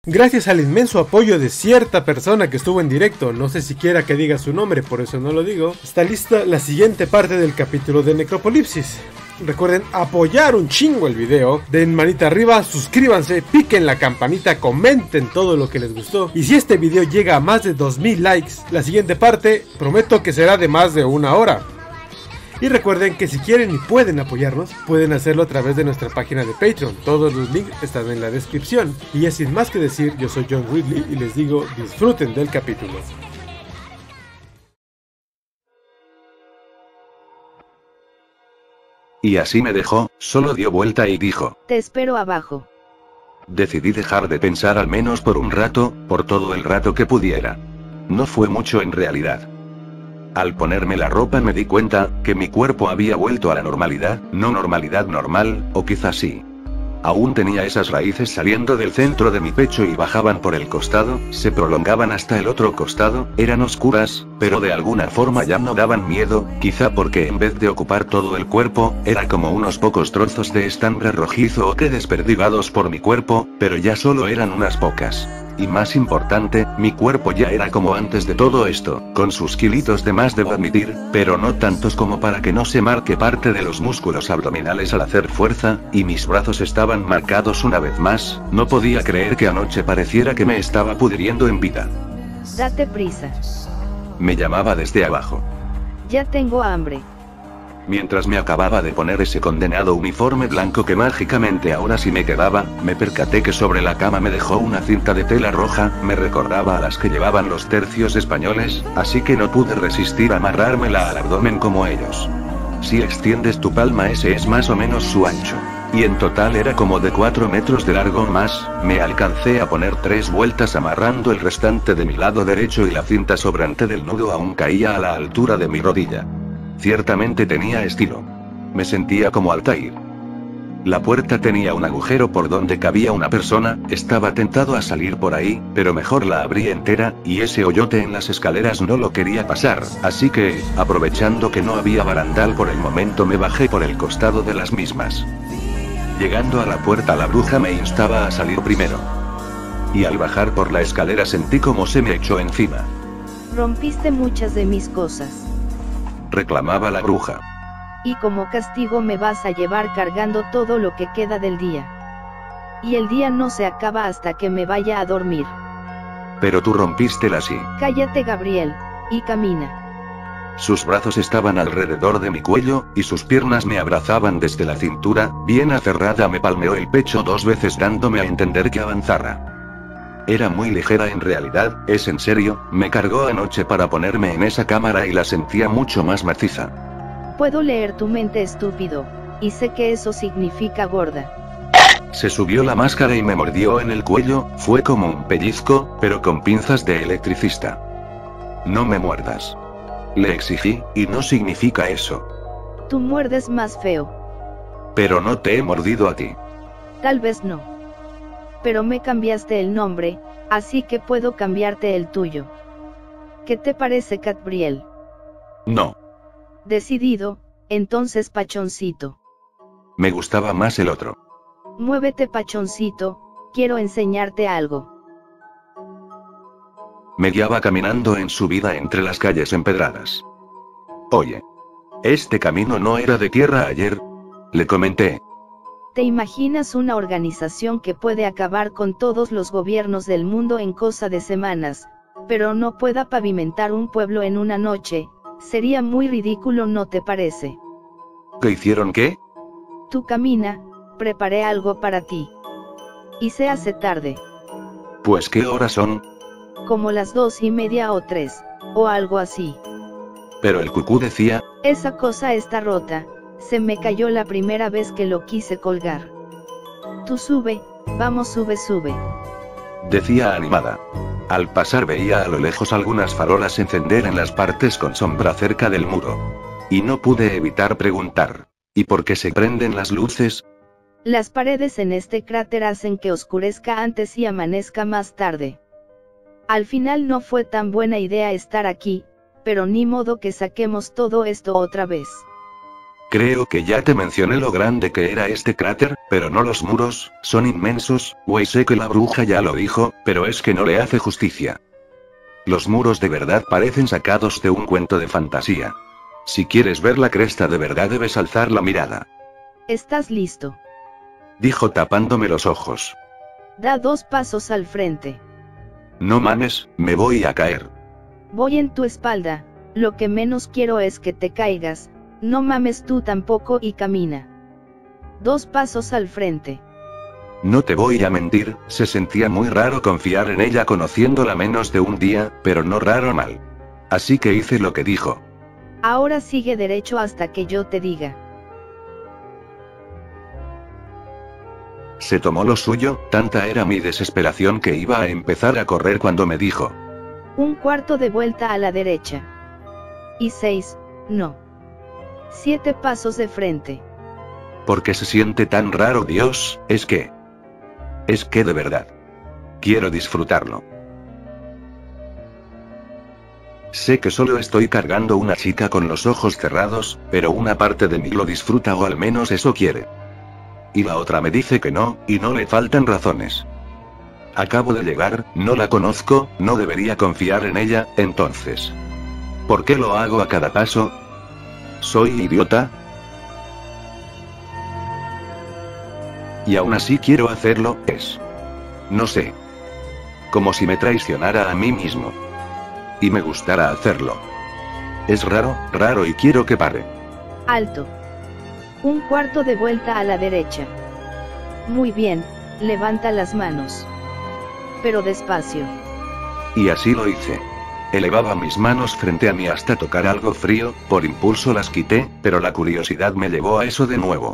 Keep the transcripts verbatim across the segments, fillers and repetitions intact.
Gracias al inmenso apoyo de cierta persona que estuvo en directo, no sé siquiera que diga su nombre, por eso no lo digo, está lista la siguiente parte del capítulo de Necropolipsis. Recuerden apoyar un chingo el video, den manita arriba, suscríbanse, piquen la campanita, comenten todo lo que les gustó. Y si este video llega a más de dos mil likes, la siguiente parte prometo que será de más de una hora. Y recuerden que si quieren y pueden apoyarnos, pueden hacerlo a través de nuestra página de Patreon. Todos los links están en la descripción. Y ya sin más que decir, yo soy John Ridley y les digo, disfruten del capítulo. Y así me dejó, solo dio vuelta y dijo: te espero abajo. Decidí dejar de pensar al menos por un rato, por todo el rato que pudiera. No fue mucho en realidad. Al ponerme la ropa me di cuenta que mi cuerpo había vuelto a la normalidad, no normalidad normal, o quizás sí. Aún tenía esas raíces saliendo del centro de mi pecho y bajaban por el costado, se prolongaban hasta el otro costado, eran oscuras, pero de alguna forma ya no daban miedo, quizá porque en vez de ocupar todo el cuerpo, era como unos pocos trozos de estambre rojizo ocre desperdigados por mi cuerpo, pero ya solo eran unas pocas. Y más importante, mi cuerpo ya era como antes de todo esto, con sus kilitos de más debo admitir, pero no tantos como para que no se marque parte de los músculos abdominales al hacer fuerza, y mis brazos estaban marcados una vez más, no podía creer que anoche pareciera que me estaba pudriendo en vida. Date prisa. Me llamaba desde abajo. Ya tengo hambre. Mientras me acababa de poner ese condenado uniforme blanco que mágicamente ahora sí me quedaba, me percaté que sobre la cama me dejó una cinta de tela roja, me recordaba a las que llevaban los tercios españoles, así que no pude resistir a amarrármela al abdomen como ellos. Si extiendes tu palma ese es más o menos su ancho. Y en total era como de cuatro metros de largo más, me alcancé a poner tres vueltas amarrando el restante de mi lado derecho y la cinta sobrante del nudo aún caía a la altura de mi rodilla. Ciertamente tenía estilo. Me sentía como Altair. La puerta tenía un agujero por donde cabía una persona, estaba tentado a salir por ahí, pero mejor la abrí entera, y ese hoyote en las escaleras no lo quería pasar, así que, aprovechando que no había barandal por el momento me bajé por el costado de las mismas. Llegando a la puerta la bruja me instaba a salir primero. Y al bajar por la escalera sentí como se me echó encima. Rompiste muchas de mis cosas. Reclamaba la bruja. Y como castigo me vas a llevar cargando todo lo que queda del día. Y el día no se acaba hasta que me vaya a dormir. Pero tú rompístela así. Cállate, Gabriel, y camina. Sus brazos estaban alrededor de mi cuello, y sus piernas me abrazaban desde la cintura, bien aferrada me palmeó el pecho dos veces dándome a entender que avanzara. Era muy ligera en realidad, es en serio, me cargó anoche para ponerme en esa cámara y la sentía mucho más maciza. Puedo leer tu mente, estúpido, y sé que eso significa gorda. Se subió la máscara y me mordió en el cuello, fue como un pellizco, pero con pinzas de electricista. No me muerdas. Le exigí, y no significa eso. Tú muerdes más feo. Pero no te he mordido a ti. Tal vez no. Pero me cambiaste el nombre, así que puedo cambiarte el tuyo. ¿Qué te parece, Gabriel? No. Decidido, entonces Pachoncito. Me gustaba más el otro. Muévete, Pachoncito, quiero enseñarte algo. Me guiaba caminando en subida entre las calles empedradas. Oye. Este camino no era de tierra ayer. Le comenté. ¿Te imaginas una organización que puede acabar con todos los gobiernos del mundo en cosa de semanas, pero no pueda pavimentar un pueblo en una noche? Sería muy ridículo, ¿no te parece? ¿Qué hicieron qué? Tú camina, preparé algo para ti. Y se hace tarde. Pues ¿qué horas son? Como las dos y media o tres, o algo así. Pero el cucú decía... Esa cosa está rota. Se me cayó la primera vez que lo quise colgar. Tú sube, vamos, sube, sube. Decía animada. Al pasar veía a lo lejos algunas farolas encender en las partes con sombra cerca del muro. Y no pude evitar preguntar. ¿Y por qué se prenden las luces? Las paredes en este cráter hacen que oscurezca antes y amanezca más tarde. Al final no fue tan buena idea estar aquí, pero ni modo que saquemos todo esto otra vez. Creo que ya te mencioné lo grande que era este cráter, pero no los muros, son inmensos, güey, sé que la bruja ya lo dijo, pero es que no le hace justicia. Los muros de verdad parecen sacados de un cuento de fantasía. Si quieres ver la cresta de verdad debes alzar la mirada. ¿Estás listo? Dijo tapándome los ojos. Da dos pasos al frente. No mames, me voy a caer. Voy en tu espalda, lo que menos quiero es que te caigas. No mames tú tampoco y camina. Dos pasos al frente. No te voy a mentir, se sentía muy raro confiar en ella conociéndola menos de un día, pero no raro mal. Así que hice lo que dijo. Ahora sigue derecho hasta que yo te diga. Se tomó lo suyo, tanta era mi desesperación que iba a empezar a correr cuando me dijo. Un cuarto de vuelta a la derecha. Y seis, no. Siete pasos de frente. ¿Por qué se siente tan raro, Dios? Es que... Es que de verdad. Quiero disfrutarlo. Sé que solo estoy cargando una chica con los ojos cerrados, pero una parte de mí lo disfruta o al menos eso quiere. Y la otra me dice que no, y no le faltan razones. Acabo de llegar, no la conozco, no debería confiar en ella, entonces. ¿Por qué lo hago a cada paso? ¿Soy idiota? Y aún así quiero hacerlo, es... No sé. Como si me traicionara a mí mismo. Y me gustara hacerlo. Es raro, raro y quiero que pare. Alto. Un cuarto de vuelta a la derecha. Muy bien, levanta las manos. Pero despacio. Y así lo hice. Elevaba mis manos frente a mí hasta tocar algo frío, por impulso las quité, pero la curiosidad me llevó a eso de nuevo.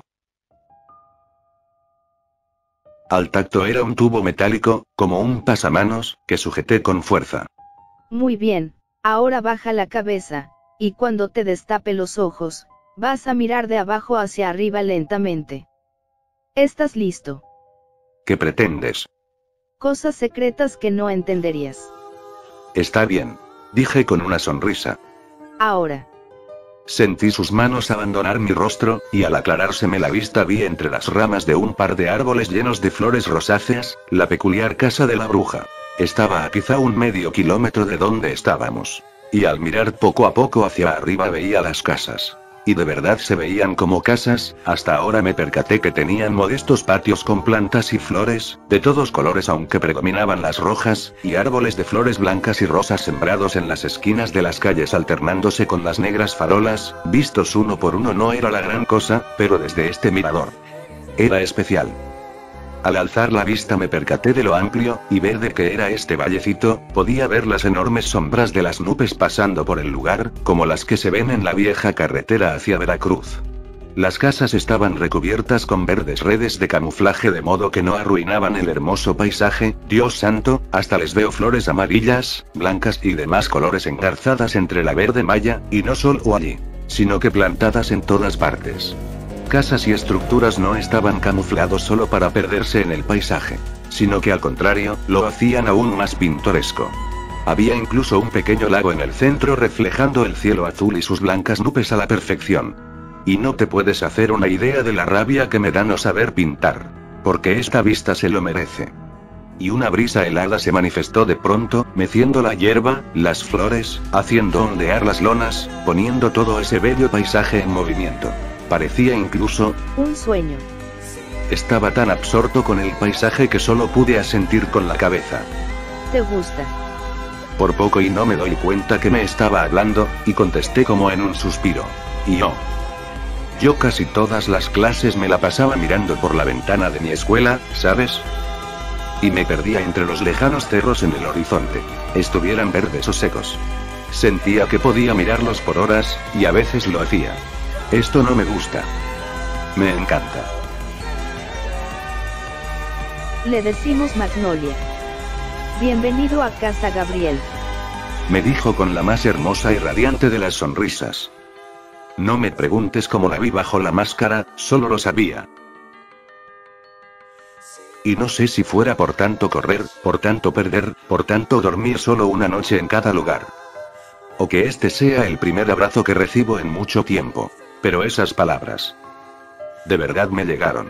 Al tacto era un tubo metálico, como un pasamanos, que sujeté con fuerza. Muy bien, ahora baja la cabeza, y cuando te destape los ojos, vas a mirar de abajo hacia arriba lentamente. ¿Estás listo? ¿Qué pretendes? Cosas secretas que no entenderías. Está bien, dije con una sonrisa. Ahora. Sentí sus manos abandonar mi rostro, y al aclarárseme la vista vi entre las ramas de un par de árboles llenos de flores rosáceas, la peculiar casa de la bruja. Estaba a quizá un medio kilómetro de donde estábamos. Y al mirar poco a poco hacia arriba veía las casas. Y de verdad se veían como casas, hasta ahora me percaté que tenían modestos patios con plantas y flores, de todos colores aunque predominaban las rojas, y árboles de flores blancas y rosas sembrados en las esquinas de las calles alternándose con las negras farolas, vistos uno por uno no era la gran cosa, pero desde este mirador era especial. Al alzar la vista me percaté de lo amplio y verde que era este vallecito, podía ver las enormes sombras de las nubes pasando por el lugar, como las que se ven en la vieja carretera hacia Veracruz. Las casas estaban recubiertas con verdes redes de camuflaje de modo que no arruinaban el hermoso paisaje, Dios santo, hasta les veo flores amarillas, blancas y demás colores engarzadas entre la verde malla, y no solo allí, sino que plantadas en todas partes. Casas y estructuras no estaban camuflados solo para perderse en el paisaje, sino que al contrario, lo hacían aún más pintoresco. Había incluso un pequeño lago en el centro reflejando el cielo azul y sus blancas nubes a la perfección. Y no te puedes hacer una idea de la rabia que me da no saber pintar, porque esta vista se lo merece. Y una brisa helada se manifestó de pronto, meciendo la hierba, las flores, haciendo ondear las lonas, poniendo todo ese bello paisaje en movimiento. Parecía incluso un sueño. Estaba tan absorto con el paisaje que solo pude asentir con la cabeza. ¿Te gusta? Por poco y no me doy cuenta que me estaba hablando, y contesté como en un suspiro. Y yo. Yo casi todas las clases me la pasaba mirando por la ventana de mi escuela, ¿sabes? Y me perdía entre los lejanos cerros en el horizonte, estuvieran verdes o secos. Sentía que podía mirarlos por horas, y a veces lo hacía. Esto no me gusta. Me encanta. Le decimos Magnolia. Bienvenido a casa, Gabriel. Me dijo con la más hermosa y radiante de las sonrisas. No me preguntes cómo la vi bajo la máscara, solo lo sabía. Y no sé si fuera por tanto correr, por tanto perder, por tanto dormir solo una noche en cada lugar. O que este sea el primer abrazo que recibo en mucho tiempo. Pero esas palabras de verdad me llegaron.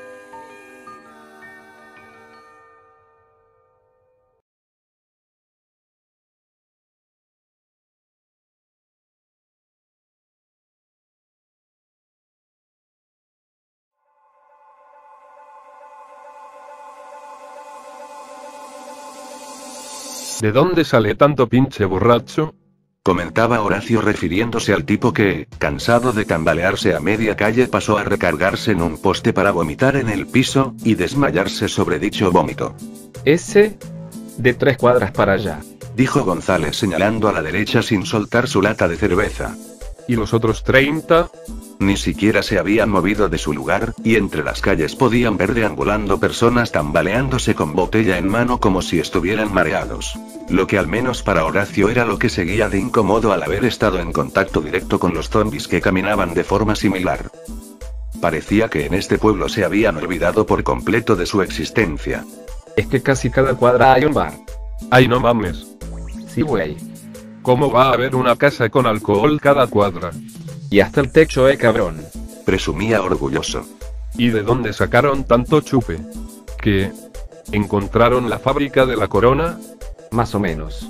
¿De dónde sale tanto pinche borracho? Comentaba Horacio refiriéndose al tipo que, cansado de tambalearse a media calle, pasó a recargarse en un poste para vomitar en el piso, y desmayarse sobre dicho vómito. Ese, de tres cuadras para allá, dijo González señalando a la derecha sin soltar su lata de cerveza. ¿Y los otros treinta? Ni siquiera se habían movido de su lugar, y entre las calles podían ver deambulando personas tambaleándose con botella en mano como si estuvieran mareados. Lo que al menos para Horacio era lo que seguía de incómodo al haber estado en contacto directo con los zombies que caminaban de forma similar. Parecía que en este pueblo se habían olvidado por completo de su existencia. Es que casi cada cuadra hay un bar. Ay, no mames. Sí, güey. ¿Cómo va a haber una casa con alcohol cada cuadra? Y hasta el techo, eh, cabrón. Presumía orgulloso. ¿Y de dónde sacaron tanto chupe? ¿Qué? ¿Encontraron la fábrica de la Corona? Más o menos.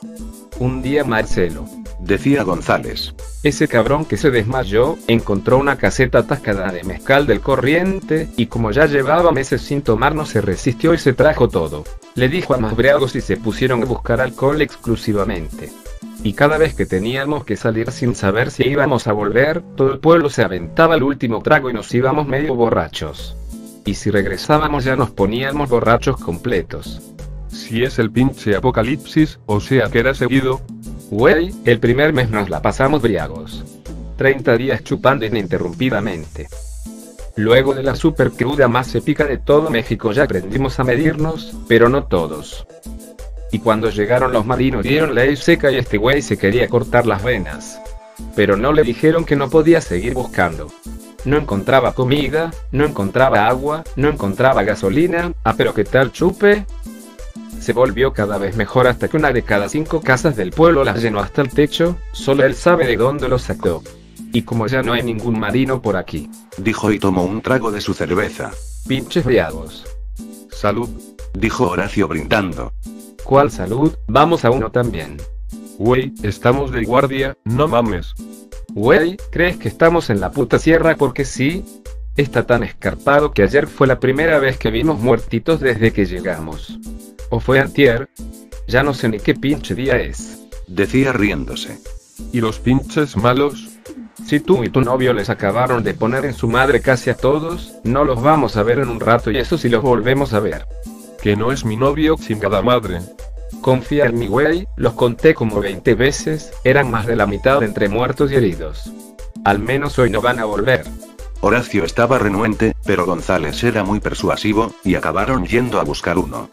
Un día Marcelo, decía González, ese cabrón que se desmayó, encontró una caseta atascada de mezcal del Corriente, y como ya llevaba meses sin tomar no se resistió y se trajo todo. Le dijo a más briagos y se pusieron a buscar alcohol exclusivamente. Y cada vez que teníamos que salir sin saber si íbamos a volver, todo el pueblo se aventaba el último trago y nos íbamos medio borrachos. Y si regresábamos ya nos poníamos borrachos completos. Si es el pinche apocalipsis, o sea que era seguido. Güey, el primer mes nos la pasamos briagos. treinta días chupando ininterrumpidamente. Luego de la super cruda más épica de todo México ya aprendimos a medirnos, pero no todos. Y cuando llegaron los marinos dieron ley seca y este güey se quería cortar las venas. Pero no le dijeron que no podía seguir buscando. No encontraba comida, no encontraba agua, no encontraba gasolina, ah pero ¿qué tal chupe? Se volvió cada vez mejor hasta que una de cada cinco casas del pueblo las llenó hasta el techo, solo él sabe de dónde lo sacó. Y como ya no hay ningún marino por aquí, dijo y tomó un trago de su cerveza. Pinches briagos. Salud, dijo Horacio brindando. ¿Cuál salud? Vamos a uno también. Güey, estamos de guardia, no mames. Güey, ¿crees que estamos en la puta sierra porque sí? Está tan escarpado que ayer fue la primera vez que vimos muertitos desde que llegamos. ¿O fue antier? Ya no sé ni qué pinche día es. Decía riéndose. ¿Y los pinches malos? Si tú y tu novio les acabaron de poner en su madre casi a todos, no los vamos a ver en un rato y eso si los volvemos a ver. Que no es mi novio, chingada madre. Confía en mi güey, los conté como veinte veces, eran más de la mitad entre muertos y heridos. Al menos hoy no van a volver. Horacio estaba renuente, pero González era muy persuasivo, y acabaron yendo a buscar uno.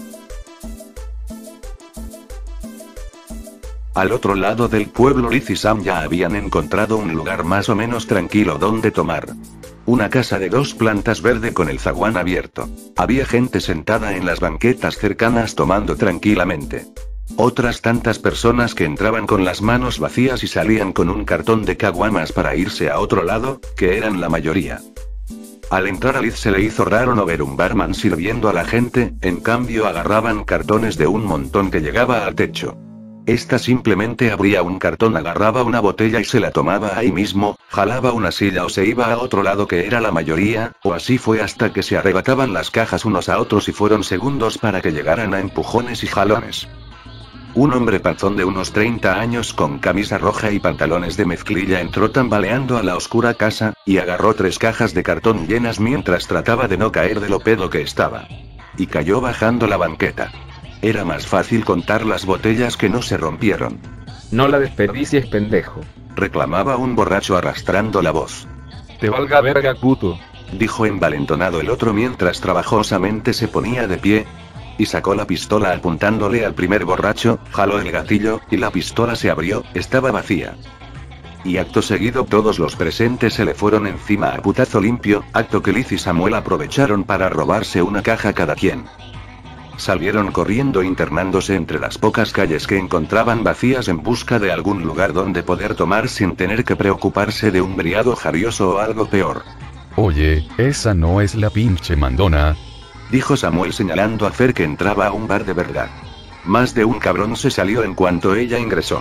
Al otro lado del pueblo Liz y Sam ya habían encontrado un lugar más o menos tranquilo donde tomar. Una casa de dos plantas verde con el zaguán abierto. Había gente sentada en las banquetas cercanas tomando tranquilamente. Otras tantas personas que entraban con las manos vacías y salían con un cartón de caguamas para irse a otro lado, que eran la mayoría. Al entrar a Liz se le hizo raro no ver un barman sirviendo a la gente, en cambio agarraban cartones de un montón que llegaba al techo. Esta simplemente abría un cartón, agarraba una botella y se la tomaba ahí mismo, jalaba una silla o se iba a otro lado que era la mayoría, o así fue hasta que se arrebataban las cajas unos a otros y fueron segundos para que llegaran a empujones y jalones. Un hombre panzón de unos treinta años con camisa roja y pantalones de mezclilla entró tambaleando a la oscura casa, y agarró tres cajas de cartón llenas mientras trataba de no caer de lo pedo que estaba. Y cayó bajando la banqueta. Era más fácil contar las botellas que no se rompieron. No la desperdicies, pendejo, reclamaba un borracho arrastrando la voz. Te valga verga, puto, dijo envalentonado el otro mientras trabajosamente se ponía de pie. Y sacó la pistola apuntándole al primer borracho, jaló el gatillo, y la pistola se abrió, estaba vacía. Y acto seguido todos los presentes se le fueron encima a putazo limpio, acto que Liz y Samuel aprovecharon para robarse una caja cada quien. Salieron corriendo internándose entre las pocas calles que encontraban vacías en busca de algún lugar donde poder tomar sin tener que preocuparse de un briago jarioso o algo peor. Oye, esa no es la pinche mandona, dijo Samuel señalando a Fer que entraba a un bar de verdad. Más de un cabrón se salió en cuanto ella ingresó.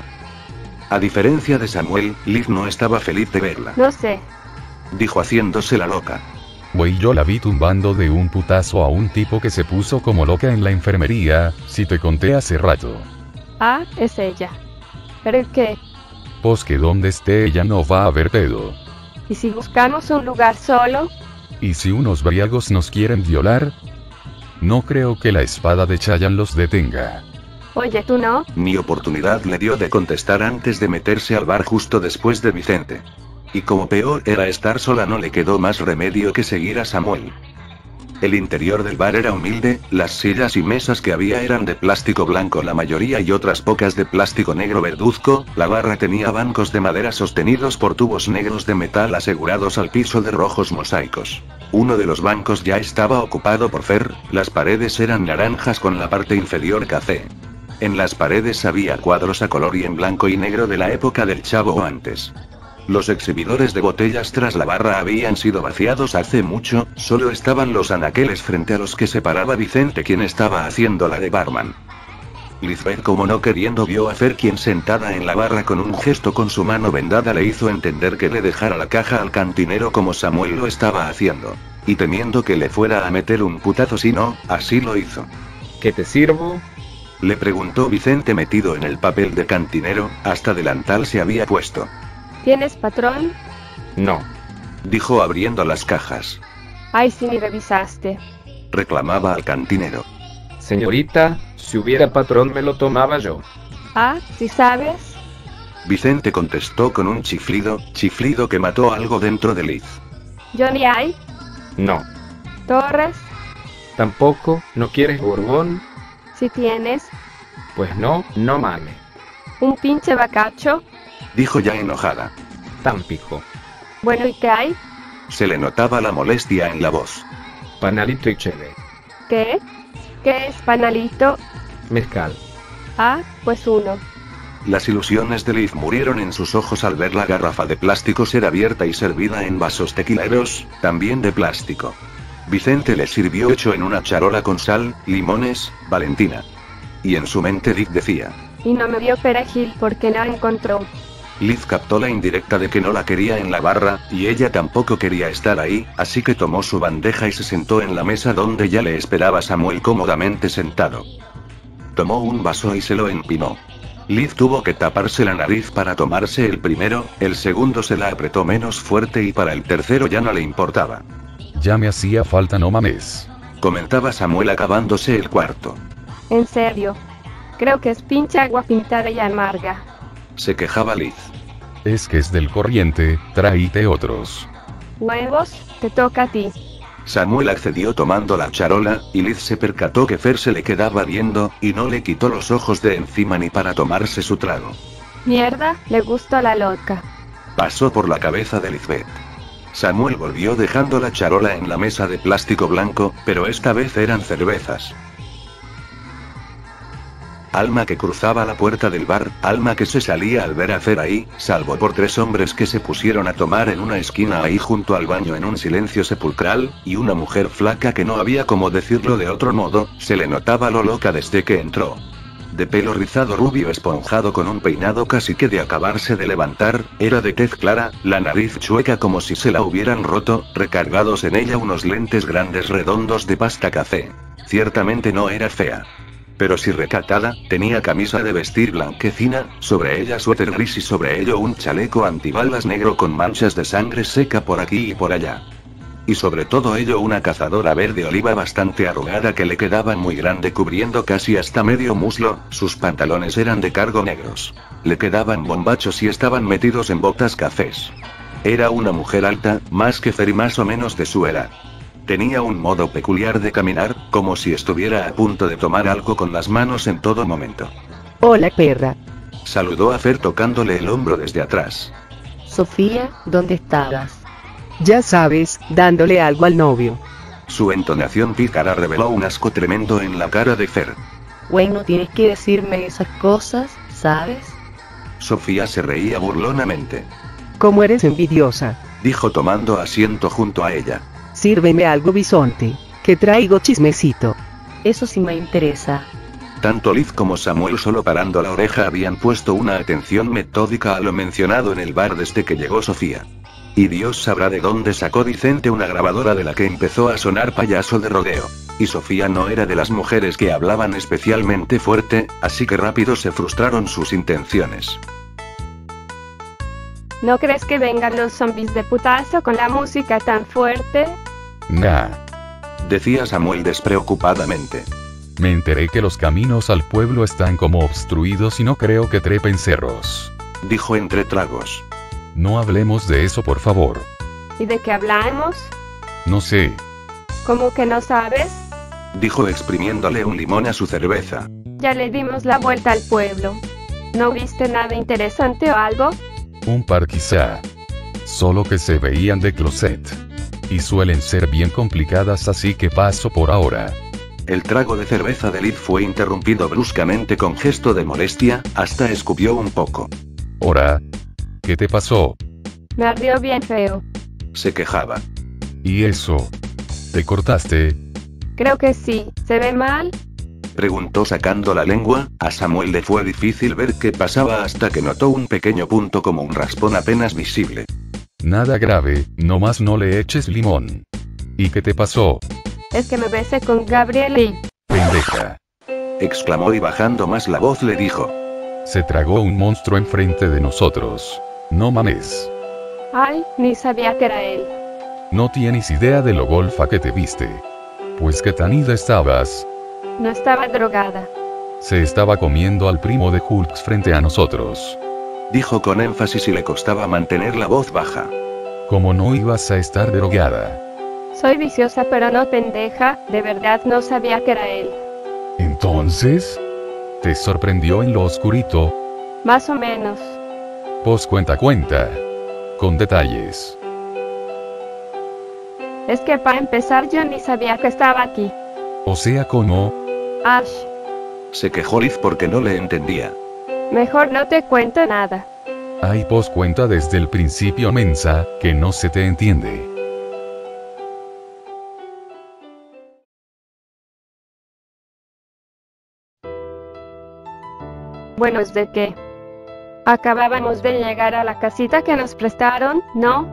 A diferencia de Samuel, Liz no estaba feliz de verla. No sé. Dijo haciéndose la loca. Güey, yo la vi tumbando de un putazo a un tipo que se puso como loca en la enfermería, si te conté hace rato. Ah, es ella. ¿Pero qué? Pues que donde esté ella no va a haber pedo. ¿Y si buscamos un lugar solo? ¿Y si unos briagos nos quieren violar? No creo que la espada de Chayanne los detenga. Oye, ¿tú no? Ni oportunidad le dio de contestar antes de meterse al bar justo después de Vicente. Y como peor era estar sola, no le quedó más remedio que seguir a Samuel. El interior del bar era humilde, las sillas y mesas que había eran de plástico blanco la mayoría y otras pocas de plástico negro verduzco, la barra tenía bancos de madera sostenidos por tubos negros de metal asegurados al piso de rojos mosaicos. Uno de los bancos ya estaba ocupado por Fer, las paredes eran naranjas con la parte inferior café. En las paredes había cuadros a color y en blanco y negro de la época del Chavo o antes. Los exhibidores de botellas tras la barra habían sido vaciados hace mucho, solo estaban los anaqueles frente a los que se paraba Vicente, quien estaba haciendo la de barman. Lizbeth, como no queriendo, vio a Fer, quien sentada en la barra con un gesto con su mano vendada le hizo entender que le dejara la caja al cantinero como Samuel lo estaba haciendo. Y temiendo que le fuera a meter un putazo si no, así lo hizo. ¿Qué te sirvo? Le preguntó Vicente metido en el papel de cantinero, hasta delantal se había puesto. ¿Tienes patrón? No. Dijo abriendo las cajas. Ay, sí, ni revisaste. Reclamaba al cantinero. Señorita, si hubiera patrón me lo tomaba yo. Ah, ¿sí sabes? Vicente contestó con un chiflido, chiflido que mató algo dentro de Liz. ¿Johnny hay? No. ¿Torres? Tampoco. ¿No quieres Borbón? ¿Sí tienes? Pues no, no mames. ¿Un pinche bacacho? Dijo ya enojada. Tampico. Bueno, ¿y qué hay? Se le notaba la molestia en la voz. Panalito y cheve. ¿Qué? ¿Qué es panalito? Mezcal. Ah, pues uno. Las ilusiones de Liz murieron en sus ojos al ver la garrafa de plástico ser abierta y servida en vasos tequileros, también de plástico. Vicente le sirvió hecho en una charola con sal, limones, Valentina. Y en su mente Liz decía. Y no me dio perejil porque no encontró. Liz captó la indirecta de que no la quería en la barra, y ella tampoco quería estar ahí, así que tomó su bandeja y se sentó en la mesa donde ya le esperaba Samuel cómodamente sentado. Tomó un vaso y se lo empinó. Liz tuvo que taparse la nariz para tomarse el primero, el segundo se la apretó menos fuerte y para el tercero ya no le importaba. Ya me hacía falta, no mames. Comentaba Samuel acabándose el cuarto. En serio. Creo que es pinche agua pintada y amarga. Se quejaba Liz. Es que es del corriente, tráete otros. ¿Huevos? Te toca a ti. Samuel accedió tomando la charola, y Liz se percató que Fer se le quedaba viendo, y no le quitó los ojos de encima ni para tomarse su trago. Mierda, le gustó la loca. Pasó por la cabeza de Lizbeth. Samuel volvió dejando la charola en la mesa de plástico blanco, pero esta vez eran cervezas. Alma que cruzaba la puerta del bar, alma que se salía al ver a Fer ahí, salvo por tres hombres que se pusieron a tomar en una esquina ahí junto al baño en un silencio sepulcral, y una mujer flaca que no había cómo decirlo de otro modo, se le notaba lo loca desde que entró. De pelo rizado rubio esponjado con un peinado casi que de acabarse de levantar, era de tez clara, la nariz chueca como si se la hubieran roto, recargados en ella unos lentes grandes redondos de pasta café. Ciertamente no era fea. Pero sí recatada, tenía camisa de vestir blanquecina, sobre ella suéter gris y sobre ello un chaleco antibalas negro con manchas de sangre seca por aquí y por allá. Y sobre todo ello una cazadora verde oliva bastante arrugada que le quedaba muy grande cubriendo casi hasta medio muslo, sus pantalones eran de cargo negros. Le quedaban bombachos y estaban metidos en botas cafés. Era una mujer alta, más que Fer y más o menos de su edad. Tenía un modo peculiar de caminar, como si estuviera a punto de tomar algo con las manos en todo momento. Hola, perra. Saludó a Fer tocándole el hombro desde atrás. Sofía, ¿dónde estabas? Ya sabes, dándole algo al novio. Su entonación pícara reveló un asco tremendo en la cara de Fer. Güey, no tienes que decirme esas cosas, ¿sabes? Sofía se reía burlonamente. ¿Cómo eres envidiosa? Dijo tomando asiento junto a ella. Sírveme algo, bisonte, que traigo chismecito. Eso sí me interesa. Tanto Liz como Samuel, solo parando la oreja, habían puesto una atención metódica a lo mencionado en el bar desde que llegó Sofía. Y Dios sabrá de dónde sacó Vicente una grabadora de la que empezó a sonar Payaso de Rodeo. Y Sofía no era de las mujeres que hablaban especialmente fuerte, así que rápido se frustraron sus intenciones. ¿No crees que vengan los zombies de putazo con la música tan fuerte? Nah. Decía Samuel despreocupadamente. Me enteré que los caminos al pueblo están como obstruidos y no creo que trepen cerros. Dijo entre tragos. No hablemos de eso, por favor. ¿Y de qué hablamos? No sé. ¿Cómo que no sabes? Dijo exprimiéndole un limón a su cerveza. Ya le dimos la vuelta al pueblo. ¿No viste nada interesante o algo? Un par quizá. Solo que se veían de closet. Y suelen ser bien complicadas, así que paso por ahora. El trago de cerveza de Liz fue interrumpido bruscamente con gesto de molestia, hasta escupió un poco. ¿Ora? ¿Qué te pasó? Me ardió bien feo. Se quejaba. ¿Y eso? ¿Te cortaste? Creo que sí. ¿Se ve mal? Preguntó sacando la lengua. A Samuel le fue difícil ver qué pasaba hasta que notó un pequeño punto como un raspón apenas visible. Nada grave, nomás no le eches limón. ¿Y qué te pasó? Es que me besé con Gabriel y... Pendeja. Exclamó y bajando más la voz le dijo. Se tragó un monstruo enfrente de nosotros. No mames. Ay, ni sabía que era él. No tienes idea de lo golfa que te viste. Pues qué tan ida estabas. No estaba drogada. Se estaba comiendo al primo de Hulks frente a nosotros. Dijo con énfasis y le costaba mantener la voz baja. ¿Cómo no ibas a estar drogada? Soy viciosa pero no pendeja, de verdad no sabía que era él. ¿Entonces? ¿Te sorprendió en lo oscurito? Más o menos. Pues cuenta cuenta. Con detalles. Es que para empezar yo ni sabía que estaba aquí. O sea, ¿cómo? Ash. Se quejó Liz porque no le entendía. Mejor no te cuento nada. Ay, pues cuenta desde el principio, mensa, que no se te entiende. Bueno, ¿es de qué? Acabábamos de llegar a la casita que nos prestaron, ¿no?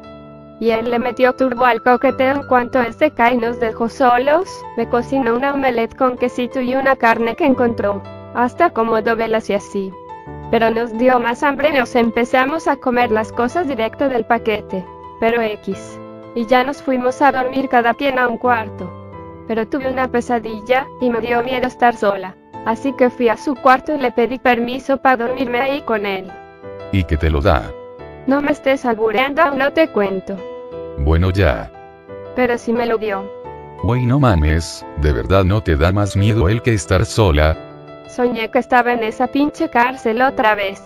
Y él le metió turbo al coqueteo en cuanto él se cae y nos dejó solos. Me cocinó una omelette con quesito y una carne que encontró. Hasta como dovelas y así. Pero nos dio más hambre y nos empezamos a comer las cosas directo del paquete. Pero X. Y ya nos fuimos a dormir cada quien a un cuarto. Pero tuve una pesadilla, y me dio miedo estar sola. Así que fui a su cuarto y le pedí permiso para dormirme ahí con él. ¿Y que te lo da? No me estés albureando, aún no te cuento. Bueno ya. Pero sí me lo dio. Güey, no mames, ¿de verdad no te da más miedo él que estar sola? Soñé que estaba en esa pinche cárcel otra vez.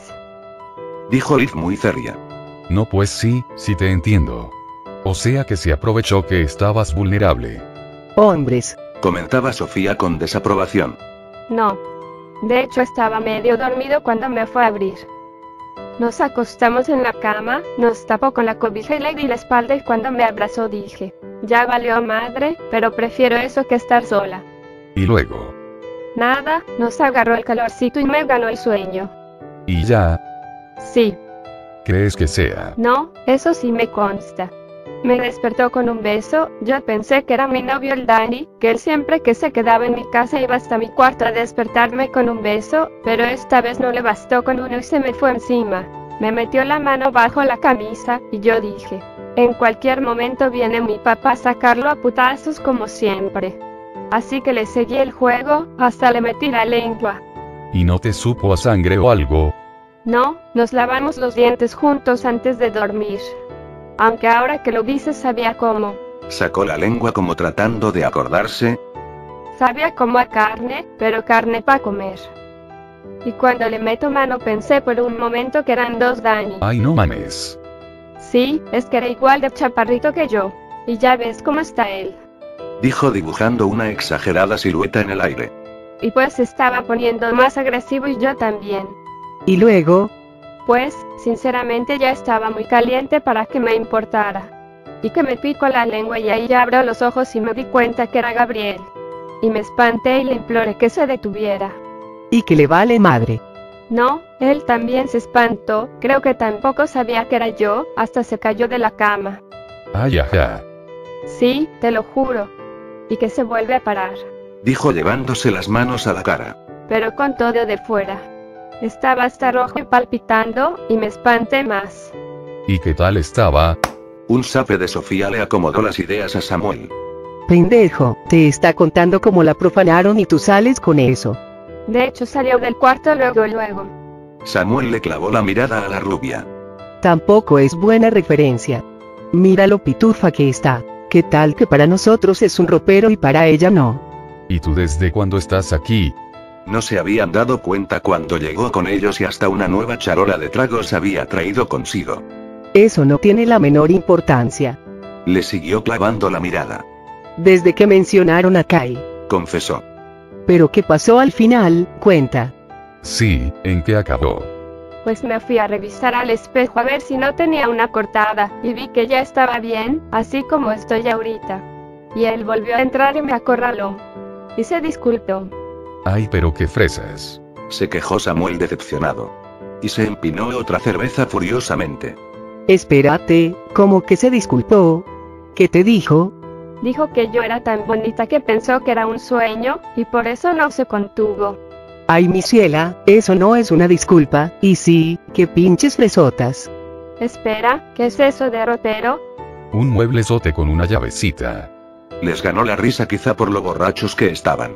Dijo Liz muy seria. No, pues sí, sí te entiendo. O sea que se aprovechó que estabas vulnerable. Hombres. Comentaba Sofía con desaprobación. No. De hecho estaba medio dormido cuando me fue a abrir. Nos acostamos en la cama, nos tapó con la cobija y le di la espalda y cuando me abrazó dije, ya valió madre, pero prefiero eso que estar sola. ¿Y luego? Nada, nos agarró el calorcito y me ganó el sueño. ¿Y ya? Sí. ¿Crees que sea? No, eso sí me consta. Me despertó con un beso, yo pensé que era mi novio el Dani, que él siempre que se quedaba en mi casa iba hasta mi cuarto a despertarme con un beso, pero esta vez no le bastó con uno y se me fue encima. Me metió la mano bajo la camisa, y yo dije, en cualquier momento viene mi papá a sacarlo a putazos como siempre. Así que le seguí el juego, hasta le metí la lengua. ¿Y no te supo a sangre o algo? No, nos lavamos los dientes juntos antes de dormir. Aunque ahora que lo dices sabía cómo. Sacó la lengua como tratando de acordarse. Sabía como a carne, pero carne para comer. Y cuando le meto mano pensé por un momento que eran dos Dani. Ay, no mames. Sí, es que era igual de chaparrito que yo. Y ya ves cómo está él. dijo dibujando una exagerada silueta en el aire. Y pues se estaba poniendo más agresivo y yo también. Y luego, Pues, sinceramente ya estaba muy caliente para que me importara. Y que me pico la lengua y ahí ya abro los ojos y me di cuenta que era Gabriel. Y me espanté y le imploré que se detuviera. y que le vale madre. No, él también se espantó, creo que tampoco sabía que era yo, hasta se cayó de la cama. Ay, ajá. Sí, te lo juro. Y que se vuelve a parar. Dijo llevándose las manos a la cara. Pero con todo de fuera. Estaba hasta rojo y palpitando, y me espanté más. ¿Y qué tal estaba? Un zape de Sofía le acomodó las ideas a Samuel. Pendejo, te está contando cómo la profanaron y tú sales con eso. De hecho salió del cuarto luego luego. Samuel le clavó la mirada a la rubia. Tampoco es buena referencia. Mira lo pitufa que está. ¿Qué tal que para nosotros es un ropero y para ella no? ¿Y tú desde cuándo estás aquí? No se habían dado cuenta cuando llegó con ellos y hasta una nueva charola de tragos había traído consigo. Eso no tiene la menor importancia. Le siguió clavando la mirada. Desde que mencionaron a Kai. Confesó. Pero ¿qué pasó al final? Cuenta. Sí, ¿en qué acabó? Pues me fui a revisar al espejo a ver si no tenía una cortada, y vi que ya estaba bien, así como estoy ahorita. Y él volvió a entrar y me acorraló. Y se disculpó. Ay, pero qué fresas. Se quejó Samuel decepcionado. Y se empinó otra cerveza furiosamente. Espérate, ¿cómo que se disculpó? ¿Qué te dijo? Dijo que yo era tan bonita que pensó que era un sueño, y por eso no se contuvo. Ay, mi ciela, eso no es una disculpa, y sí, qué pinches fresotas. Espera, ¿qué es eso de rotero? Un mueblezote con una llavecita. Les ganó la risa quizá por lo borrachos que estaban.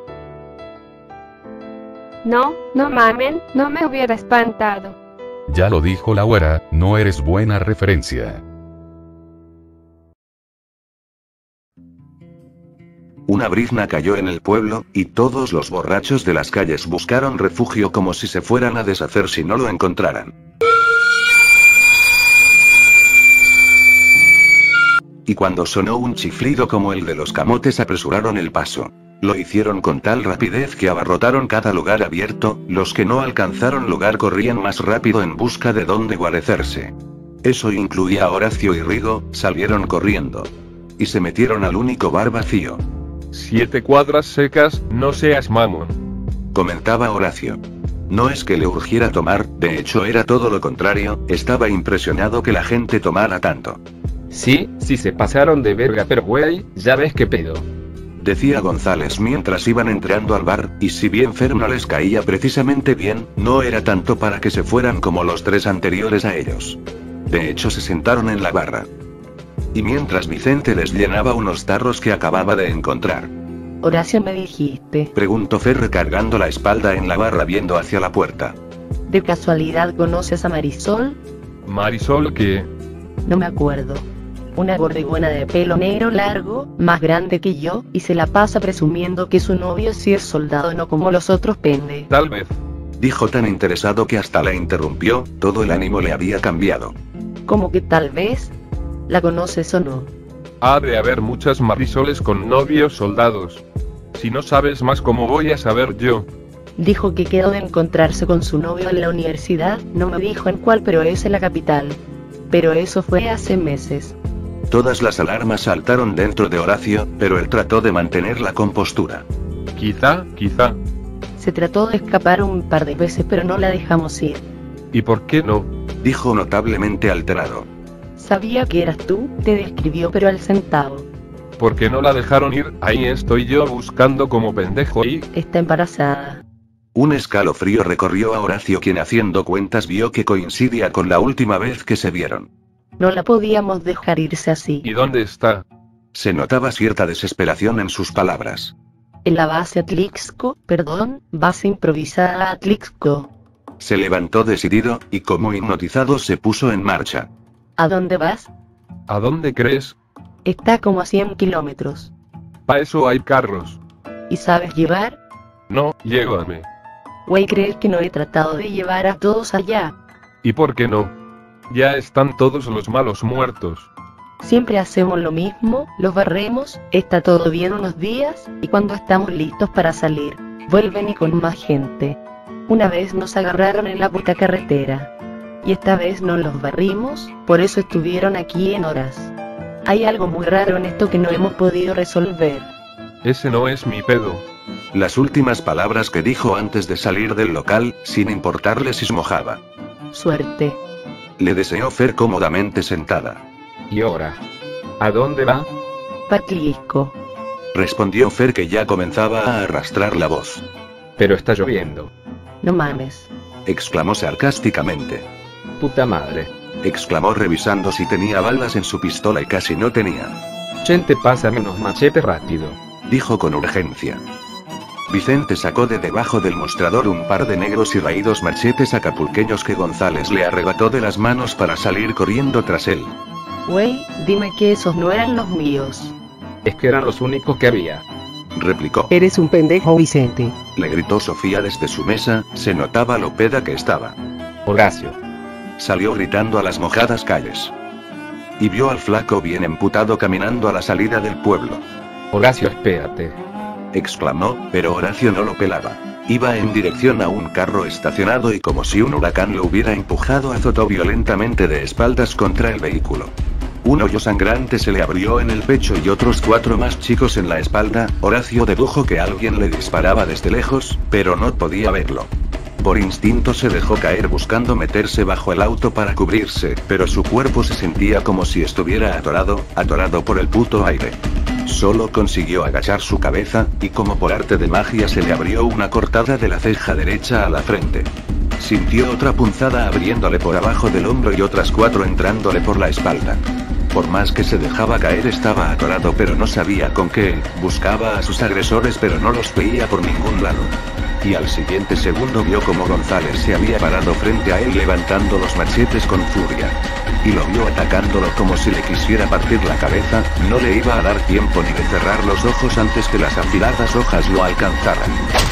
No, no mamen, no me hubiera espantado. Ya lo dijo la güera, no eres buena referencia. Una brizna cayó en el pueblo, y todos los borrachos de las calles buscaron refugio como si se fueran a deshacer si no lo encontraran. Y cuando sonó un chiflido como el de los camotes apresuraron el paso. Lo hicieron con tal rapidez que abarrotaron cada lugar abierto, los que no alcanzaron lugar corrían más rápido en busca de dónde guarecerse. Eso incluía a Horacio y Rigo, salieron corriendo. Y se metieron al único bar vacío. Siete cuadras secas, no seas mamón. Comentaba Horacio. No es que le urgiera tomar, de hecho era todo lo contrario, estaba impresionado que la gente tomara tanto. Sí, sí se pasaron de verga, pero güey, ya ves qué pedo. Decía González mientras iban entrando al bar, y si bien Fer no les caía precisamente bien, no era tanto para que se fueran como los tres anteriores a ellos. De hecho se sentaron en la barra. Y mientras Vicente les llenaba unos tarros que acababa de encontrar. Horacio, me dijiste. Preguntó Fer recargando la espalda en la barra viendo hacia la puerta. ¿De casualidad conoces a Marisol? Marisol, ¿qué? No me acuerdo. Una gordigona de pelo negro largo, más grande que yo, y se la pasa presumiendo que su novio sí es soldado, no como los otros pende. Tal vez. Dijo tan interesado que hasta la interrumpió, todo el ánimo le había cambiado. ¿Cómo que tal vez? ¿La conoces o no? Ha de haber muchas Marisoles con novios soldados. Si no sabes más, ¿cómo voy a saber yo? Dijo que quedó de encontrarse con su novio en la universidad, no me dijo en cuál, pero es en la capital. Pero eso fue hace meses. Todas las alarmas saltaron dentro de Horacio, pero él trató de mantener la compostura. Quizá, quizá. Se trató de escapar un par de veces, pero no la dejamos ir. ¿Y por qué no? Dijo notablemente alterado. Sabía que eras tú, te describió pero al centavo. ¿Por qué no la dejaron ir? Ahí estoy yo buscando como pendejo y... Está embarazada. Un escalofrío recorrió a Horacio, quien haciendo cuentas vio que coincidía con la última vez que se vieron. No la podíamos dejar irse así. ¿Y dónde está? Se notaba cierta desesperación en sus palabras. En la base Atlixco, perdón, base improvisada Atlixco. Se levantó decidido, y como hipnotizado se puso en marcha. ¿A dónde vas? ¿A dónde crees? Está como a cien kilómetros. Pa' eso hay carros. ¿Y sabes llevar? No, llévame. Güey, ¿crees que no he tratado de llevar a todos allá? ¿Y por qué no? Ya están todos los malos muertos. Siempre hacemos lo mismo, los barremos, está todo bien unos días, y cuando estamos listos para salir, vuelven y con más gente. Una vez nos agarraron en la puta carretera. Y esta vez no los barrimos, por eso estuvieron aquí en horas. Hay algo muy raro en esto que no hemos podido resolver. Ese no es mi pedo. Las últimas palabras que dijo antes de salir del local, sin importarle si se mojaba. Suerte. Le deseó Fer cómodamente sentada. ¿Y ahora? ¿A dónde va? Patlisco. Respondió Fer, que ya comenzaba a arrastrar la voz. Pero está lloviendo. No mames. Exclamó sarcásticamente. Puta madre. Exclamó revisando si tenía balas en su pistola y casi no tenía. Gente, pásame unos machetes rápido. Dijo con urgencia. Vicente sacó de debajo del mostrador un par de negros y raídos machetes acapulqueños que González le arrebató de las manos para salir corriendo tras él. Güey, dime que esos no eran los míos. Es que eran los únicos que había. Replicó. Eres un pendejo, Vicente. Le gritó Sofía desde su mesa, se notaba lo peda que estaba. Horacio. Salió gritando a las mojadas calles. Y vio al flaco bien emputado caminando a la salida del pueblo. Horacio, espérate. Exclamó, pero Horacio no lo pelaba. Iba en dirección a un carro estacionado y como si un huracán lo hubiera empujado, azotó violentamente de espaldas contra el vehículo. Un hoyo sangrante se le abrió en el pecho y otros cuatro más chicos en la espalda. Horacio dedujo que alguien le disparaba desde lejos, pero no podía verlo. Por instinto se dejó caer buscando meterse bajo el auto para cubrirse, pero su cuerpo se sentía como si estuviera atorado, atorado por el puto aire. Solo consiguió agachar su cabeza, y como por arte de magia se le abrió una cortada de la ceja derecha a la frente. Sintió otra punzada abriéndole por abajo del hombro y otras cuatro entrándole por la espalda. Por más que se dejaba caer estaba atorado, pero no sabía con qué. Buscaba a sus agresores pero no los veía por ningún lado. Y al siguiente segundo vio como González se había parado frente a él levantando los machetes con furia. Y lo vio atacándolo como si le quisiera partir la cabeza. No le iba a dar tiempo ni de cerrar los ojos antes que las afiladas hojas lo alcanzaran.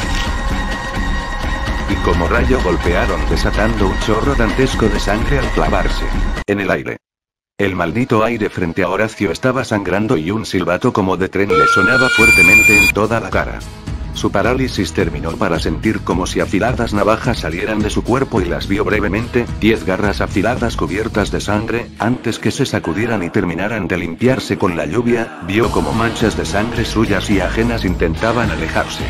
Y como rayo golpearon desatando un chorro dantesco de sangre al clavarse en el aire. El maldito aire frente a Horacio estaba sangrando y un silbato como de tren le sonaba fuertemente en toda la cara. Su parálisis terminó para sentir como si afiladas navajas salieran de su cuerpo y las vio brevemente, diez garras afiladas cubiertas de sangre, antes que se sacudieran y terminaran de limpiarse con la lluvia. Vio como manchas de sangre suyas y ajenas intentaban alejarse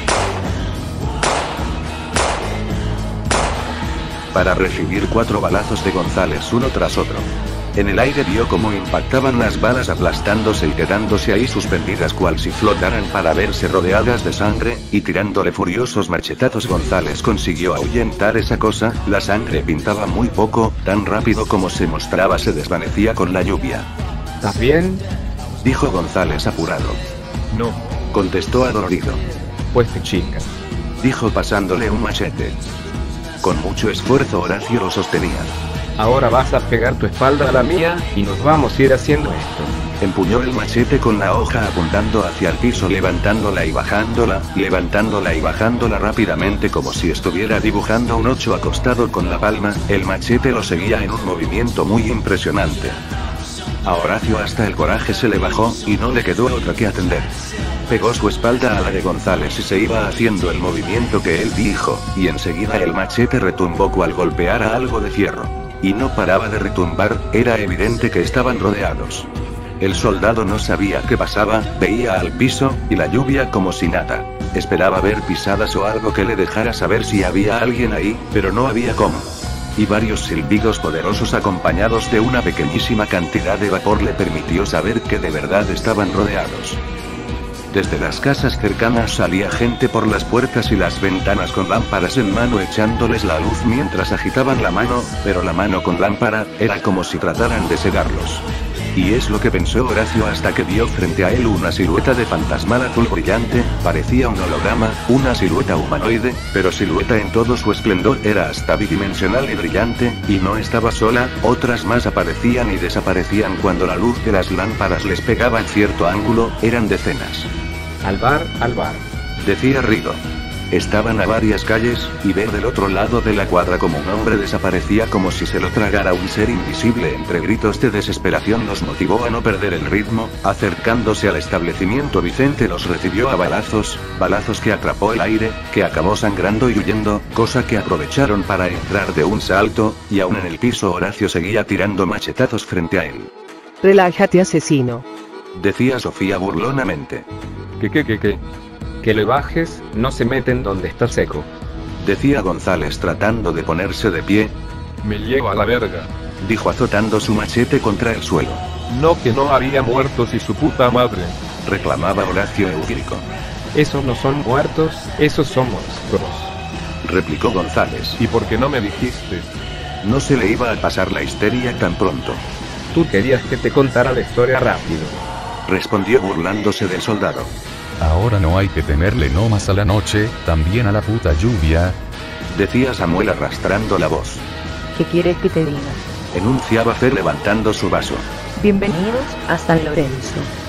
para recibir cuatro balazos de González uno tras otro. En el aire vio cómo impactaban las balas aplastándose y quedándose ahí suspendidas cual si flotaran para verse rodeadas de sangre, y tirándole furiosos machetazos González consiguió ahuyentar esa cosa. La sangre pintaba muy poco, tan rápido como se mostraba se desvanecía con la lluvia. ¿Estás bien? Dijo González apurado. No. Contestó adolorido. Pues te chica. Dijo pasándole un machete. Con mucho esfuerzo Horacio lo sostenía. Ahora vas a pegar tu espalda a la mía, y nos vamos a ir haciendo esto. Empuñó el machete con la hoja apuntando hacia el piso, levantándola y bajándola, levantándola y bajándola rápidamente como si estuviera dibujando un ocho acostado con la palma. El machete lo seguía en un movimiento muy impresionante. A Horacio hasta el coraje se le bajó, y no le quedó otra que atender. Pegó su espalda a la de González y se iba haciendo el movimiento que él dijo, y enseguida el machete retumbó cual golpear a algo de fierro. Y no paraba de retumbar, era evidente que estaban rodeados. El soldado no sabía qué pasaba, veía al piso, y la lluvia como si nada. Esperaba ver pisadas o algo que le dejara saber si había alguien ahí, pero no había cómo. Y varios silbidos poderosos acompañados de una pequeñísima cantidad de vapor le permitió saber que de verdad estaban rodeados. Desde las casas cercanas salía gente por las puertas y las ventanas con lámparas en mano echándoles la luz mientras agitaban la mano, pero la mano con lámpara, era como si trataran de cegarlos. Y es lo que pensó Horacio hasta que vio frente a él una silueta de fantasmal azul brillante, parecía un holograma, una silueta humanoide, pero silueta en todo su esplendor, era hasta bidimensional y brillante, y no estaba sola, otras más aparecían y desaparecían cuando la luz de las lámparas les pegaba en cierto ángulo, eran decenas. Al bar, al bar. Decía Rido. Estaban a varias calles, y ver del otro lado de la cuadra como un hombre desaparecía como si se lo tragara un ser invisible entre gritos de desesperación nos motivó a no perder el ritmo. Acercándose al establecimiento, Vicente los recibió a balazos, balazos que atrapó el aire, que acabó sangrando y huyendo, cosa que aprovecharon para entrar de un salto, y aún en el piso Horacio seguía tirando machetazos frente a él. Relájate, asesino. Decía Sofía burlonamente. ¿Qué qué qué qué? Que le bajes, no se meten donde está seco. Decía González tratando de ponerse de pie. Me llevo a la verga. Dijo azotando su machete contra el suelo. No, que no había muertos y su puta madre. Reclamaba Horacio eufórico. Esos no son muertos, esos son monstruos. Replicó González. ¿Y por qué no me dijiste? No se le iba a pasar la histeria tan pronto. Tú querías que te contara la historia rápido. Respondió burlándose del soldado. Ahora no hay que temerle no más a la noche, también a la puta lluvia. Decía Samuel arrastrando la voz. ¿Qué quieres que te diga? Enunciaba Fer levantando su vaso. Bienvenidos a San Lorenzo.